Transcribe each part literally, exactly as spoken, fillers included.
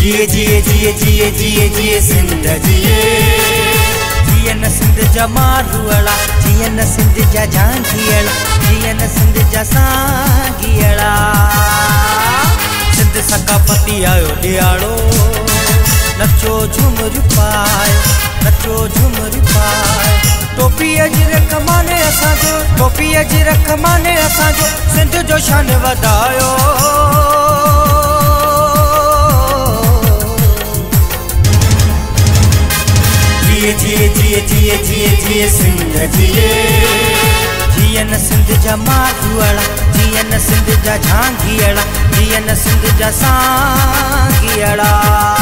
जिए जिए जिए जिए जिए जिए सिंध जिए जिए न सिंध जा मारूअड़ा जिए न सिंध जा झांकियड़ा जिए न सिंध जा सांगियड़ा सिंध सकाफती आयो ॾियारो नचो झूमर पाए नचो झूमर पाए टोपी अज रख माने असांजो टोपी अज रख माने असांजो सिंध जो शान वधायो जिए जिए जिए जिए जिए जिए सिंध जिए जिए न सिंध जा मारूअड़ा जिए न सिंध जा झांकियड़ा जिए न सिंध जा सांगियड़ा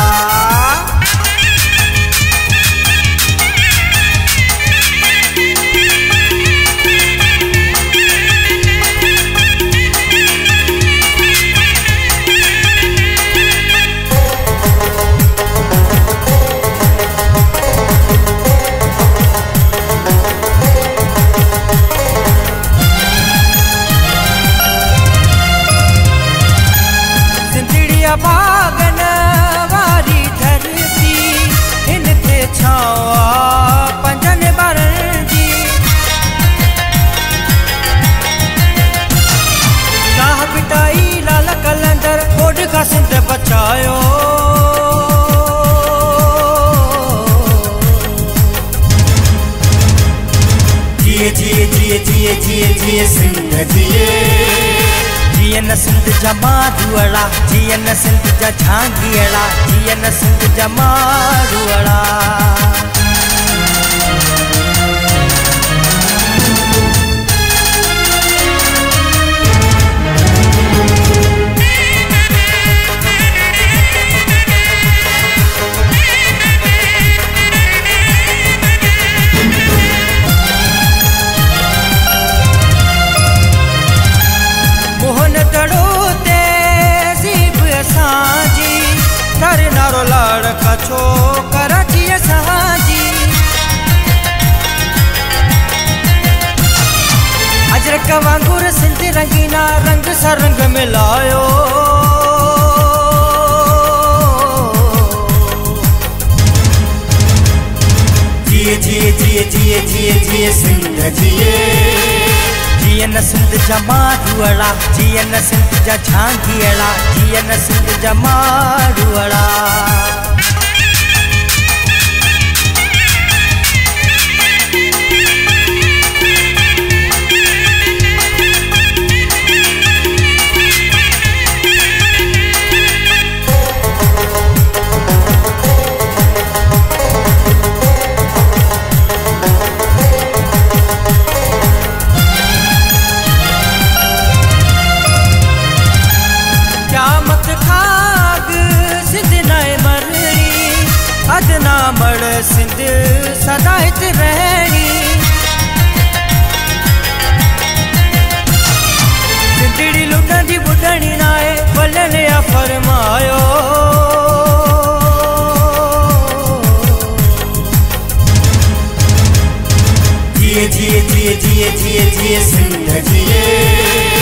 बागन वारी धरती हिनते छावा पंजन बारन जी शाह पिटाई लाल कलंदर ओड का सिंध बचायो जिए जिए जिए जिए जिए जिए सिंध जिए जिए न सिंध जा मारूअड़ा जिए न सिंध जा झांकियड़ा जिए न सिंध जा मारूअड़ा नारो लाड़का छो कराची सहाजी अजरक वांगुर सिंध रंगीना रंग सा रंग मिलायो जिए जिए जिए जिए जिए जिए सिंध जिए जिए न सिंध जा मारूअड़ा जिए न सिंध जा झांकियड़ा जिए न सिंध जा मारूअड़ा अदना मड़ सिंध सदा हित रहनी सिंधड़ी लुटंदी बुढ़णी नाए वलन या फरमायो जिए जिए जिए जिए जिए जिए सिंध जिए